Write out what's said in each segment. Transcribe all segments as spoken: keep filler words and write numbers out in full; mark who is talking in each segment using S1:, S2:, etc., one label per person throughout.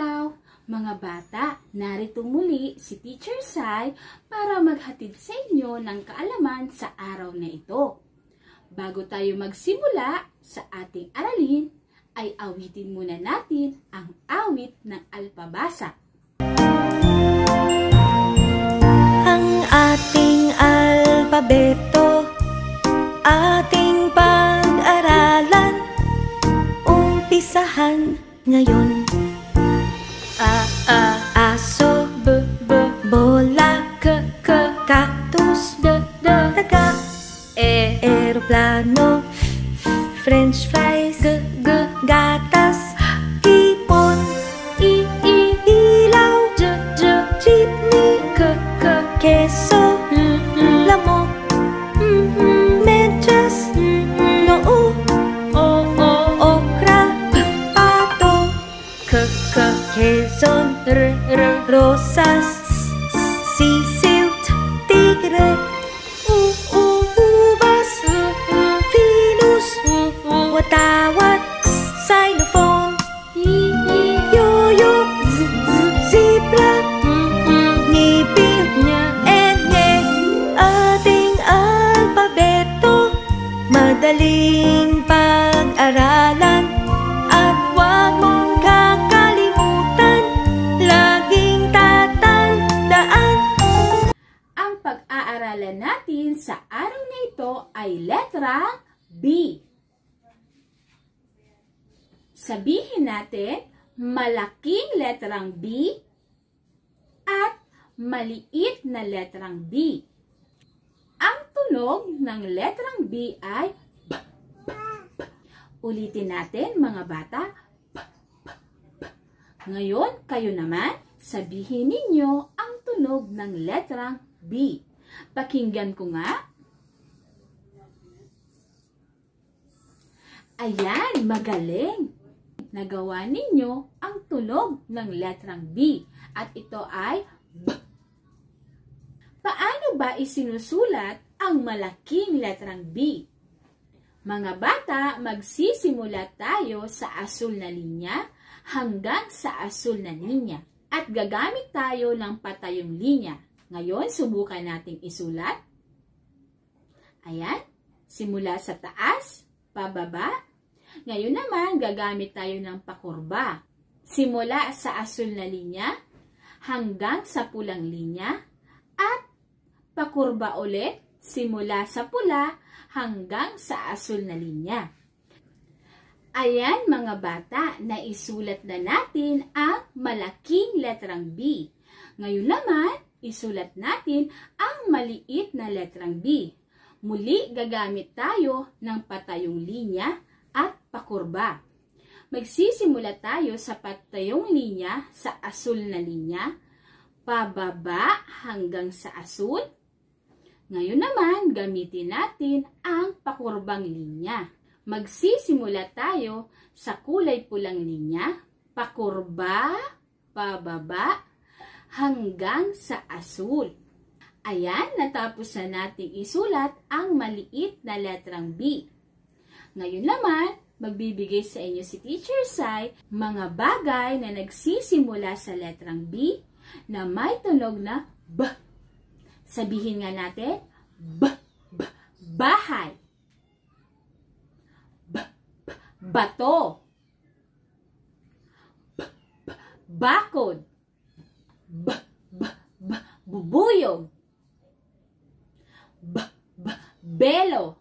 S1: araw! Mga bata, narito muli si Teacher Sai para maghatid sa inyo ng kaalaman sa araw na ito. Bago tayo magsimula sa ating aralin, ay awitin muna natin ang awit ng alpabasa.
S2: Ang ating alpabeto, ating pag-aralan, umpisahan ngayon. A, a, aso, b, b, bola, k, k, cactus, d, d, daga, e, eroplano, french fries, g, g, gatas, hipon, i, i, ilaw, j, j, jeepney, k, k, keso, l, l, lamok, mm, mm, medyas, mm, noo, o, o, okra, p, pato, k, k, Quezon, r, r, rosas, s, s, sisiw, t, tigre, u, u, ubas, u, u, Venus, u, u, watawat, s, xylophone, y, y, yoyo, z, z, zebra, mm, mm, ngipin, nya, and nye. Ating alpabeto, madaling pag-aralan, at huwag mong kakalimutan, laging tatandaan.
S1: Ang pag-aaralan natin sa araw na ito ay letra B. Sabihin natin, malaking letrang B at maliit na letrang B. Ang tunog ng letrang B ay B, B, B. Ulitin natin mga bata. B, B, B. Ngayon, kayo naman, sabihin ninyo ang tunog ng letrang B. Pakinggan ko nga. Ayan, magaling. Nagawa ninyo ang tunog ng letrang B. At ito ay B. Paano ba isinusulat ang malaking letrang B? Mga bata, magsisimula tayo sa asul na linya hanggang sa asul na linya. At gagamit tayo ng patayong linya. Ngayon, subukan nating isulat. Ayan, simula sa taas, pababa. Ngayon naman, gagamit tayo ng pakurba. Simula sa asul na linya hanggang sa pulang linya at pakurba ulit simula sa pula hanggang sa asul na linya. Ayan mga bata, naisulat na natin ang malaking letrang B. Ngayon naman, isulat natin ang maliit na letrang B. Muli, gagamit tayo ng patayong linya at pakurba. Magsisimula tayo sa patayong linya sa asul na linya, pababa hanggang sa asul. Ngayon naman, gamitin natin ang pakurbang linya. Magsisimula tayo sa kulay pulang linya, pakurba, pababa, hanggang sa asul. Ayan, natapos na nating isulat ang maliit na letrang B. Ngayon naman, magbibigay sa inyo si Teacher Sai mga bagay na nagsisimula sa letrang B na may tunog na B. Sabihin nga natin, B, B, bahay. B, B, bato. B, B, bakod. B, B, B, bubuyog. B, B, belo.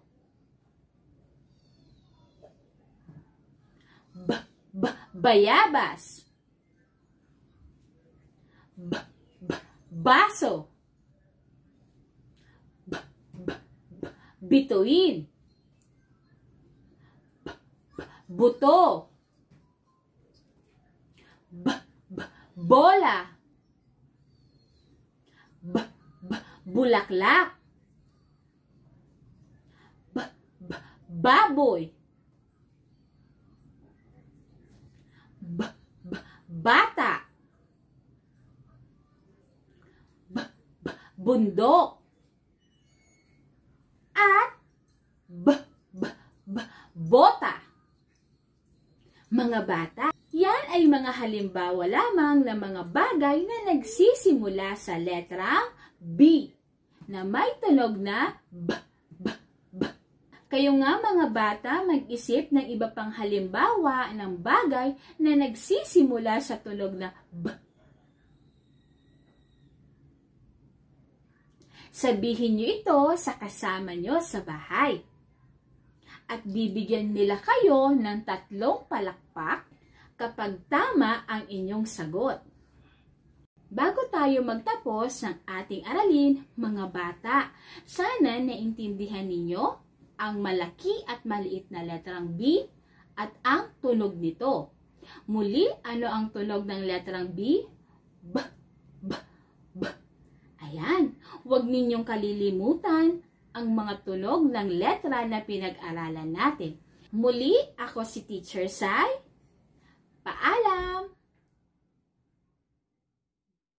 S1: B, B, bayabas. B, B, baso. B, B, B, bituin. B, B, buto. B, B, bola. B, B, bulaklak. B, B, baboy. B, B, bata. B, B, bundok. At B, B, B, bota. Mga bata, yan ay mga halimbawa lamang ng mga bagay na nagsisimula sa letrang B na may tunog na B, B, B. Kayo nga mga bata, mag-isip ng iba pang halimbawa ng bagay na nagsisimula sa tunog na B. Sabihin niyo ito sa kasama niyo sa bahay. At bibigyan nila kayo ng tatlong palakpak kapag tama ang inyong sagot. Bago tayo magtapos ng ating aralin, mga bata, sana naintindihan ninyo ang malaki at maliit na letrang B at ang tunog nito. Muli, ano ang tunog ng letrang B? B, B, B. Ayan, huwag ninyong kalilimutan ang mga tunog ng letra na pinag-aralan natin. Muli, ako si Teacher Sai. Paalam!